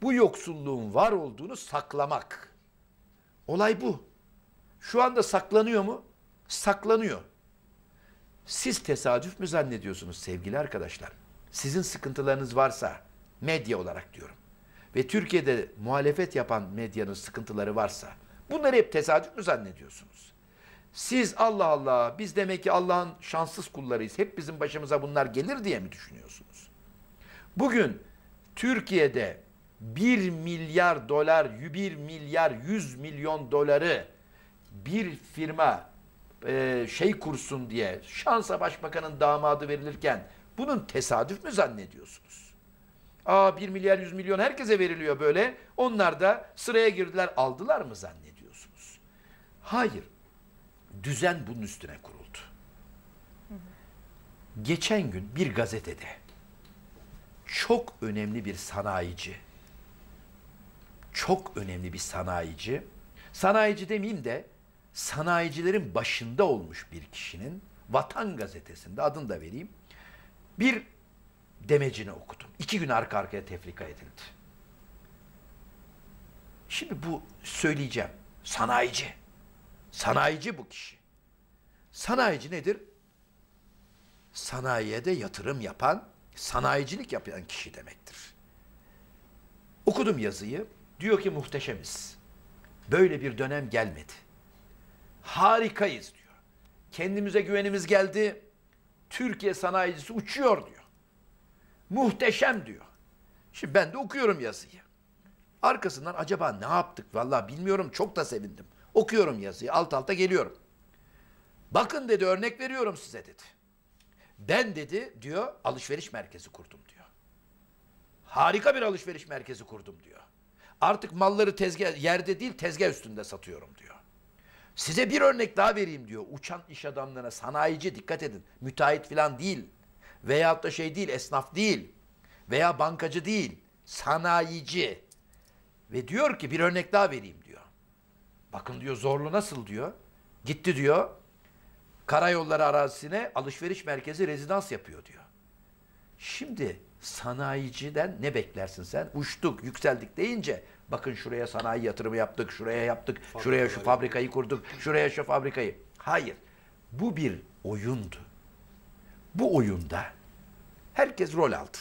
bu yoksulluğun var olduğunu saklamak. Olay bu. Şu anda saklanıyor mu? Saklanıyor. Siz tesadüf mü zannediyorsunuz sevgili arkadaşlar? Sizin sıkıntılarınız varsa, medya olarak diyorum, ve Türkiye'de muhalefet yapan medyanın sıkıntıları varsa, bunları hep tesadüf mü zannediyorsunuz? Siz Allah Allah, biz demek ki Allah'ın şanssız kullarıyız, hep bizim başımıza bunlar gelir diye mi düşünüyorsunuz? Bugün Türkiye'de 1 milyar dolar, 1 milyar 100 milyon doları bir firma kursun diye şansa başbakanın damadı verilirken bunun tesadüf mü zannediyorsunuz? 1 milyar 100 milyon herkese veriliyor böyle. Onlar da sıraya girdiler, aldılar mı zannediyorsunuz? Hayır. Düzen bunun üstüne kuruldu. Geçen gün bir gazetede çok önemli bir sanayici, sanayici demeyeyim de sanayicilerin başında olmuş bir kişinin Vatan Gazetesi'nde, adını da vereyim, bir demecini okudum. 2 gün arka arkaya tefrika edildi. Şimdi bu söyleyeceğim. Sanayici. Sanayici bu kişi. Sanayici nedir? Sanayiye de yatırım yapan, sanayicilik yapan kişi demektir. Okudum yazıyı. Diyor ki muhteşemiz. Böyle bir dönem gelmedi. Harikayız diyor. Kendimize güvenimiz geldi. Türkiye sanayicisi uçuyor diyor. Muhteşem diyor. Şimdi ben de okuyorum yazıyı. Arkasından acaba ne yaptık? Vallahi bilmiyorum, çok da sevindim. Okuyorum yazıyı, alt alta geliyorum. Bakın dedi, örnek veriyorum size dedi. Ben dedi diyor, alışveriş merkezi kurdum diyor. Harika bir alışveriş merkezi kurdum diyor. Artık malları tezgah, yerde değil tezgah üstünde satıyorum diyor. Size bir örnek daha vereyim diyor. Uçan iş adamlarına, sanayici, dikkat edin. Müteahhit falan değil. Veyahut da değil, esnaf değil. Veya bankacı değil. Sanayici. Ve diyor ki bir örnek daha vereyim diyor. Bakın diyor, Zorlu nasıl diyor. Gitti diyor, karayolları arazisine alışveriş merkezi rezidans yapıyor diyor. Şimdi sanayiciden ne beklersin sen? Uçtuk, yükseldik deyince bakın şuraya sanayi yatırımı yaptık, şuraya yaptık, şuraya şu fabrikayı kurduk, şuraya şu fabrikayı. Hayır, bu bir oyundu. Bu oyunda herkes rol aldı.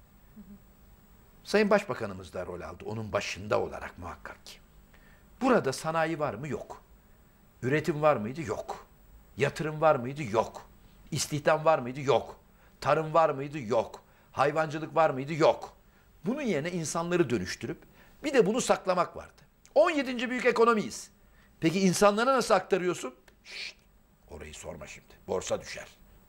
Sayın Başbakanımız da rol aldı, onun başında olarak muhakkak ki. Burada sanayi var mı? Yok. Üretim var mıydı? Yok. Yatırım var mıydı? Yok. İstihdam var mıydı? Yok. Tarım var mıydı? Yok. Hayvancılık var mıydı? Yok. Bunun yerine insanları dönüştürüp bir de bunu saklamak vardı. 17. büyük ekonomiyiz. Peki insanlara nasıl aktarıyorsun? Şşt, orayı sorma şimdi. Borsa düşer.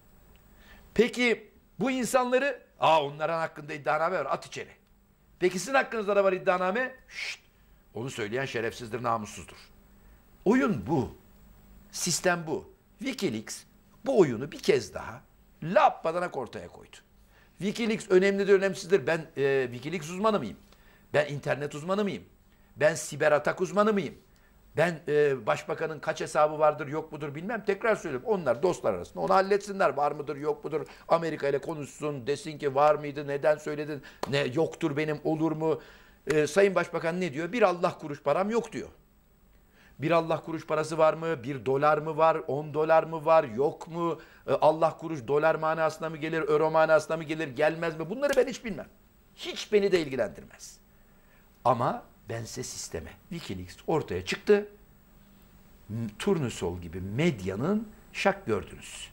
Peki bu insanları, onların hakkında iddianame var, at içeri. Peki sizin hakkınızda da var iddianame? Şşt, onu söyleyen şerefsizdir, namussuzdur. Oyun bu. Sistem bu. WikiLeaks bu oyunu bir kez daha lappadanak ortaya koydu. WikiLeaks önemlidir, önemsizdir. Ben WikiLeaks uzmanı mıyım? Ben internet uzmanı mıyım? Ben siber atak uzmanı mıyım? Ben başbakanın kaç hesabı vardır, yok mudur bilmem. Tekrar söylüyorum. Onlar dostlar arasında onu halletsinler. Var mıdır, yok mudur? Amerika ile konuşsun. Desin ki var mıydı, neden söyledin? Ne yoktur benim, olur mu? Sayın Başbakan ne diyor? Bir Allah kuruş param yok diyor. Bir Allah kuruş parası var mı? 1 dolar mı var? 10 dolar mı var? Yok mu? Allah kuruş dolar manasına mı gelir? Euro manasına mı gelir? Gelmez mi? Bunları ben hiç bilmem. Hiç beni de ilgilendirmez. Ama ben size sisteme. WikiLeaks ortaya çıktı. Turnusol gibi medyanın şak gördünüz.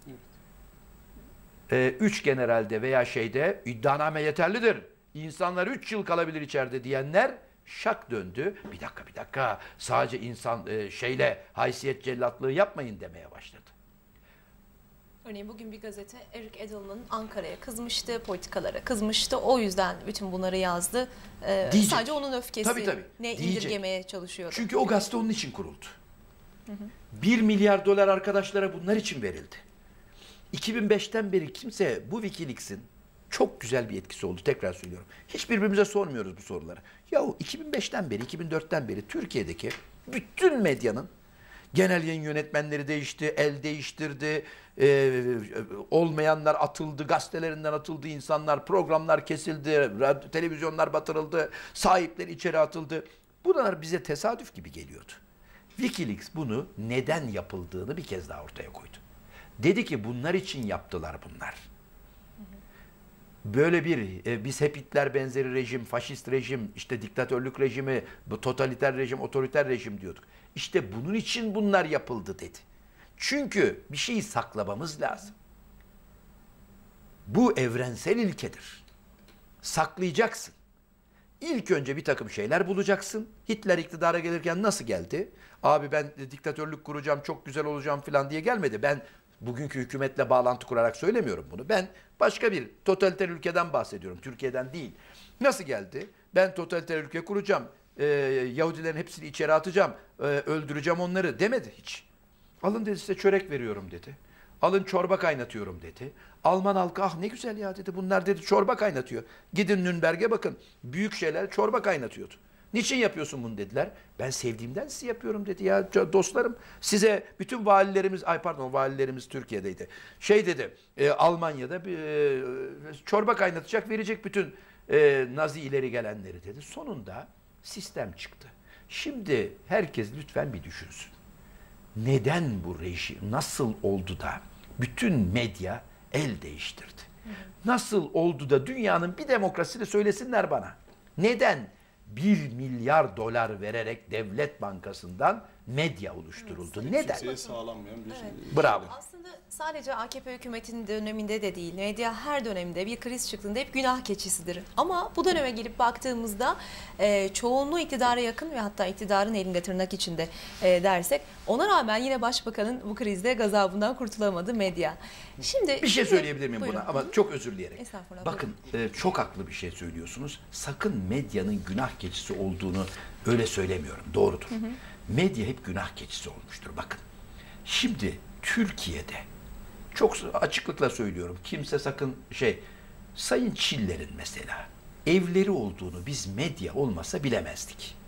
3 generalde veya iddianame yeterlidir. İnsanlar 3 yıl kalabilir içeride diyenler şak döndü. Bir dakika. Sadece insan haysiyet cellatlığı yapmayın demeye başladı. Örneğin bugün bir gazete Eric Edelman'ın Ankara'ya kızmıştı, politikalara kızmıştı. O yüzden bütün bunları yazdı. Sadece onun öfkesi ne indirgemeye çalışıyordu. Çünkü o gazete onun için kuruldu. 1 milyar dolar arkadaşlara bunlar için verildi. 2005'ten beri kimse bu WikiLeaks'in çok güzel bir etkisi oldu. Tekrar söylüyorum. Hiç birbirimize sormuyoruz bu soruları. Yahu 2005'ten beri, 2004'ten beri Türkiye'deki bütün medyanın Genel yayın yönetmenleri değişti, el değiştirdi, olmayanlar atıldı, gazetelerinden atıldı insanlar, programlar kesildi, televizyonlar batırıldı, sahipleri içeri atıldı. Bunlar bize tesadüf gibi geliyordu. Wikileaks bunu neden yapıldığını bir kez daha ortaya koydu. Dedi ki bunlar için yaptılar bunlar. Böyle biz hep Hitler benzeri rejim, faşist rejim, işte diktatörlük rejimi, bu totaliter rejim, otoriter rejim diyorduk. İşte bunun için bunlar yapıldı dedi. Çünkü bir şeyi saklamamız lazım. Bu evrensel ilkedir. Saklayacaksın. İlk önce bir takım şeyler bulacaksın. Hitler iktidara gelirken nasıl geldi? Abi ben diktatörlük kuracağım, çok güzel olacağım falan diye gelmedi. Ben bugünkü hükümetle bağlantı kurarak söylemiyorum bunu. Ben başka bir totaliter ülkeden bahsediyorum. Türkiye'den değil. Nasıl geldi? Ben totaliter ülke kuracağım. Yahudilerin hepsini içeri atacağım. Öldüreceğim onları demedi hiç. Alın dedi size çörek veriyorum dedi. Alın çorba kaynatıyorum dedi. Alman halkı ah ne güzel ya dedi. Bunlar dedi çorba kaynatıyor. Gidin Nürnberg'e bakın. Büyük şeyler çorba kaynatıyordu. Niçin yapıyorsun bunu dediler. Ben sevdiğimden sizi yapıyorum dedi ya dostlarım. Size bütün valilerimiz Türkiye'deydi. Şey dedi Almanya'da çorba kaynatacak verecek bütün Nazi ileri gelenleri dedi. Sonunda sistem çıktı. Şimdi herkes lütfen bir düşünsün. Neden bu rejim nasıl oldu da bütün medya el değiştirdi? Nasıl oldu da dünyanın bir demokrasisini söylesinler bana. Neden 1 milyar dolar vererek devlet bankasından medya oluşturuldu? Evet, neden? Kimseye sağlanmayan bir evet. Bravo. Aslında sadece AKP hükümetinin döneminde de değil, medya her dönemde bir kriz çıktığında hep günah keçisidir. Ama bu döneme gelip baktığımızda çoğunluğu iktidara yakın ve hatta iktidarın elinde tırnak içinde dersek ona rağmen yine başbakanın bu krizde gazabından kurtulamadı medya. Şimdi bir şey söyleyebilir miyim buyurun. buna ama çok özür dileyerek. Estağfurullah. Bakın çok haklı bir şey söylüyorsunuz. Sakın medyanın günah keçisi olduğunu öyle söylemiyorum. Doğrudur. Medya hep günah keçisi olmuştur. Bakın. Şimdi Türkiye'de çok açıklıkla söylüyorum. Kimse sakın Sayın Çiller'in mesela evleri olduğunu biz medya olmasa bilemezdik.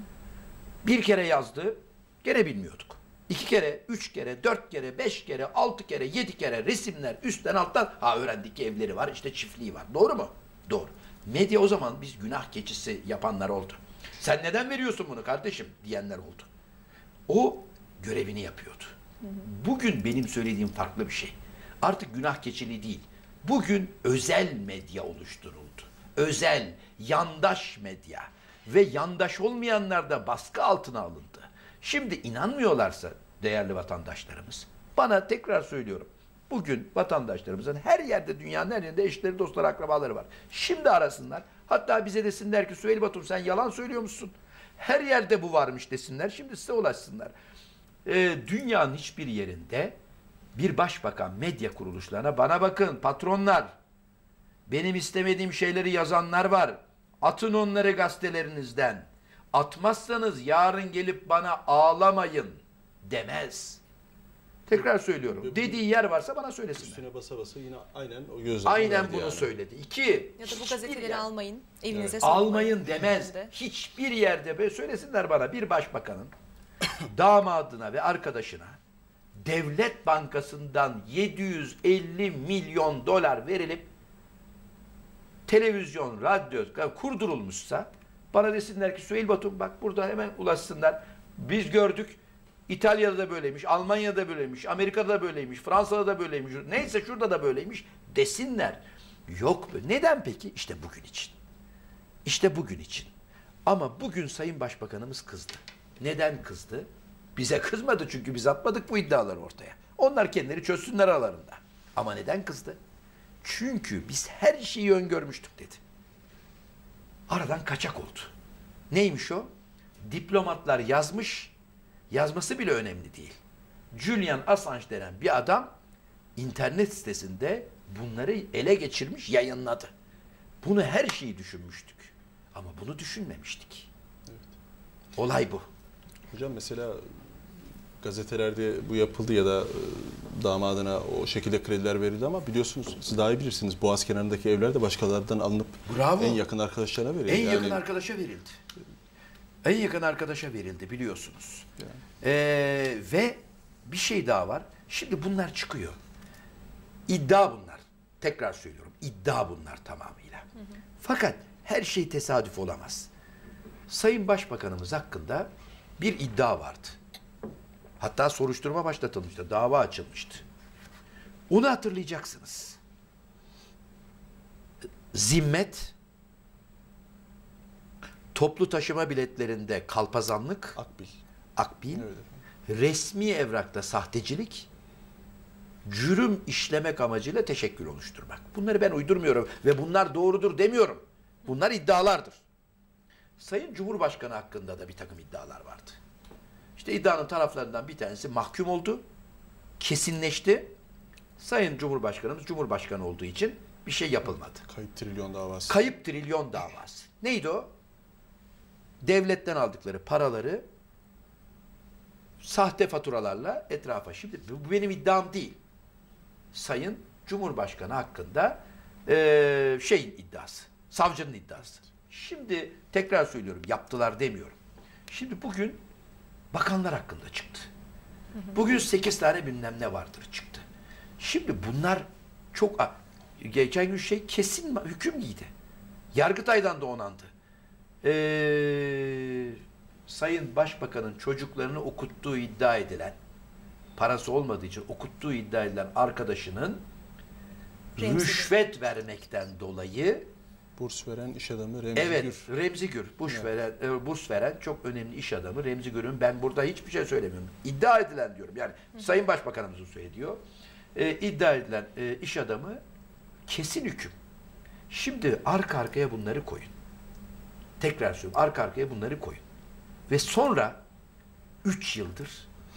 Bir kere yazdı, gene bilmiyorduk. 2 kere, 3 kere, 4 kere, 5 kere, 6 kere, 7 kere resimler üstten alttan öğrendik ki evleri var, işte çiftliği var. Doğru mu? Doğru. Medya o zaman biz günah keçisi yapanlar oldu. Sen neden veriyorsun bunu kardeşim diyenler oldu. O görevini yapıyordu. Bugün benim söylediğim farklı bir şey. Artık günah keçiliği değil. Bugün özel medya oluşturuldu. Özel, yandaş medya. Ve yandaş olmayanlar da baskı altına alındı. Şimdi inanmıyorlarsa değerli vatandaşlarımız, bana tekrar söylüyorum. Bugün vatandaşlarımızın her yerde, dünyanın her yerinde eşleri, dostları, akrabaları var. Şimdi arasınlar. Hatta bize desinler ki Süheyl Batum sen yalan söylüyormuşsun. Her yerde bu varmış desinler. Şimdi size ulaşsınlar. Dünyanın hiçbir yerinde bir başbakan medya kuruluşlarına bana bakın patronlar, benim istemediğim şeyleri yazanlar var. Atın onları gazetelerinizden. Atmazsanız yarın gelip bana ağlamayın demez. Tekrar söylüyorum. Dediği yer varsa bana söylesinler. Üstüne basa basa yine aynen o gözlemle aynen bunu yani söyledi. 2. Ya da bu gazeteleri almayın, evinize evet, almayın demez. Hiçbir yerde böyle söylesinler bana bir başbakanın damadına ve arkadaşına devlet bankasından 750 milyon dolar verilip televizyon, radyo kurdurulmuşsa bana desinler ki Süheyl Batum bak burada hemen ulaşsınlar. Biz gördük. İtalya'da da böyleymiş, Almanya'da da böyleymiş, Amerika'da da böyleymiş, Fransa'da da böyleymiş, neyse şurada da böyleymiş desinler. Yok. Neden peki? İşte bugün için. İşte bugün için. Ama bugün Sayın Başbakanımız kızdı. Neden kızdı? Bize kızmadı çünkü biz atmadık bu iddiaları ortaya. Onlar kendileri çözsünler aralarında. Ama neden kızdı? Çünkü biz her şeyi öngörmüştük dedi. Aradan kaçak oldu. Neymiş o? Diplomatlar yazmış, yazması bile önemli değil. Julian Assange denen bir adam internet sitesinde bunları ele geçirmiş, yayınladı. Bunu her şeyi düşünmüştük. Ama bunu düşünmemiştik. Evet. Olay bu. Hocam mesela gazetelerde bu yapıldı ya da damadına o şekilde krediler verildi ama biliyorsunuz siz daha iyi bilirsiniz. Boğaz kenarındaki evler de başkalarından alınıp en yakın arkadaşlarına verildi. En yakın arkadaşa verildi. En yakın arkadaşa verildi biliyorsunuz. Yani. Ve bir şey daha var. Şimdi bunlar çıkıyor. İddia bunlar. Tekrar söylüyorum. İddia bunlar tamamıyla. Fakat her şey tesadüf olamaz. Sayın Başbakanımız hakkında bir iddia vardı. Hatta soruşturma başlatılmıştı. Dava açılmıştı. Onu hatırlayacaksınız. Zimmet, toplu taşıma biletlerinde kalpazanlık, akbil, Evet efendim. resmi evrakta sahtecilik, cürüm işlemek amacıyla teşekkül oluşturmak. Bunları ben uydurmuyorum ve bunlar doğrudur demiyorum. Bunlar iddialardır. Sayın Cumhurbaşkanı hakkında da bir takım iddialar vardı. İşte iddianın taraflarından bir tanesi mahkum oldu, kesinleşti. Sayın Cumhurbaşkanımız Cumhurbaşkanı olduğu için bir şey yapılmadı. Kayıp trilyon davası. Kayıp trilyon davası. Neydi o? Devletten aldıkları paraları sahte faturalarla etrafa. Şimdi bu benim iddiam değil. Sayın Cumhurbaşkanı hakkında şeyin iddiası. Savcının iddiası. Şimdi tekrar söylüyorum, yaptılar demiyorum. Şimdi bugün bakanlar hakkında çıktı. Bugün 8 tane bilmem ne vardır çıktı. Şimdi bunlar çok... Geçen gün kesin hüküm giydi. Yargıtay'dan da onandı. Sayın Başbakan'ın çocuklarını okuttuğu iddia edilen, parası olmadığı için okuttuğu iddia edilen arkadaşının rüşvet vermekten dolayı Burs veren iş adamı Remzi Gür. Remzi Gür. Burs veren çok önemli iş adamı Remzi Gür'ün, ben burada hiçbir şey söylemiyorum. İddia edilen diyorum. Yani Sayın Başbakanımızın söylediği iddia edilen iş adamı kesin hüküm. Şimdi arka arkaya bunları koyun. Tekrar söylüyorum. Arka arkaya bunları koyun. Ve sonra 3 yıldır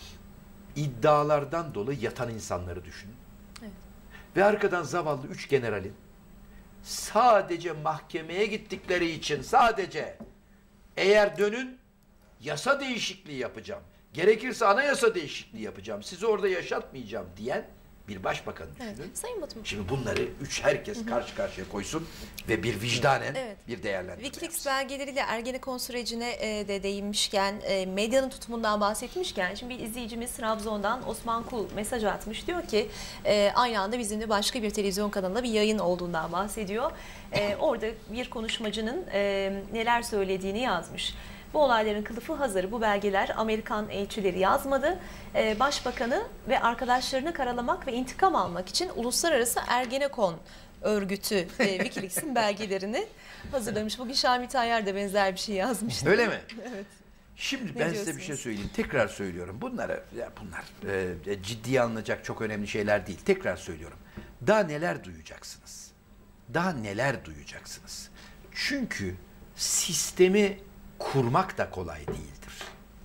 iddialardan dolayı yatan insanları düşünün. Evet. Ve arkadan zavallı 3 generalin sadece mahkemeye gittikleri için sadece eğer dönün yasa değişikliği yapacağım, gerekirse anayasa değişikliği yapacağım, sizi orada yaşatmayacağım diyen bir başbakan düşünün. Evet. Sayın Batum. Şimdi bunları herkes karşı karşıya koysun ve bir vicdanen bir değerlendirme Wikileaks yapsın. belgeleriyle Ergenekon sürecine de değinmişken, medyanın tutumundan bahsetmişken, şimdi bir izleyicimiz Trabzon'dan Osman Kul mesaj atmış. Diyor ki aynı anda bizim de başka bir televizyon kanalında bir yayın olduğundan bahsediyor. Orada bir konuşmacının neler söylediğini yazmış. Bu olayların kılıfı hazır. Bu belgeler Amerikan elçileri yazmadı. Başbakanı ve arkadaşlarını karalamak ve intikam almak için Uluslararası Ergenekon örgütü Wikileaks'in belgelerini hazırlamış. Bugün Şamil Tayyar da benzer bir şey yazmıştı. Öyle mi? Evet. Şimdi Ne ben size bir diyorsunuz? şey söyleyeyim. Tekrar söylüyorum. Bunlar ciddiye alınacak çok önemli şeyler değil. Tekrar söylüyorum. Daha neler duyacaksınız? Daha neler duyacaksınız? Çünkü sistemi kurmak da kolay değildir.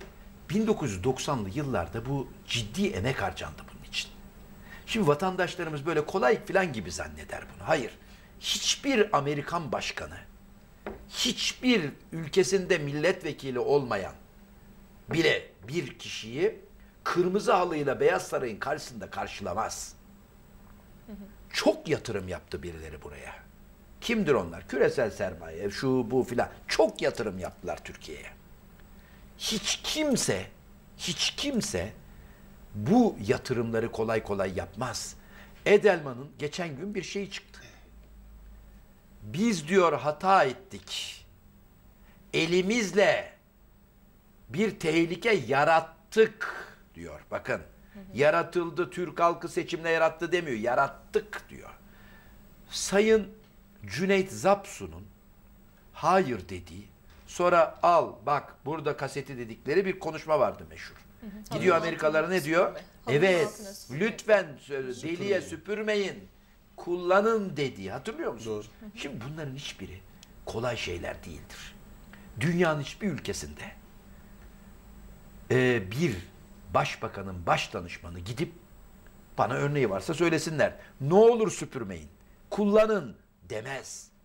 1990'lı yıllarda bu ciddi emek harcandı bunun için. Şimdi vatandaşlarımız böyle kolay falan gibi zanneder bunu. Hayır. Hiçbir Amerikan başkanı, hiçbir ülkesinde milletvekili olmayan bile bir kişiyi kırmızı halıyla Beyaz Saray'ın karşısında karşılamaz. Çok yatırım yaptı birileri buraya. Kimdir onlar? Küresel sermaye, şu bu filan. Çok yatırım yaptılar Türkiye'ye. Hiç kimse bu yatırımları kolay kolay yapmaz. Edelman'ın geçen gün bir şey çıktı. Biz diyor hata ettik. Elimizle bir tehlike yarattık diyor. Bakın. Yaratıldı, Türk halkı seçimle yarattı demiyor. Yarattık diyor. Sayın Cüneyt Zapsu'nun hayır dediği, sonra al bak burada kaseti dedikleri bir konuşma vardı meşhur. Gidiyor Amerikalılara ne diyor? Evet, lütfen deliye süpürmeyin, kullanın dediği. Hatırlıyor musunuz? Doğru. Şimdi bunların hiçbiri kolay şeyler değildir. Dünyanın hiçbir ülkesinde bir başbakanın baş danışmanı gidip bana örneği varsa söylesinler. Ne olur süpürmeyin, kullanın demez.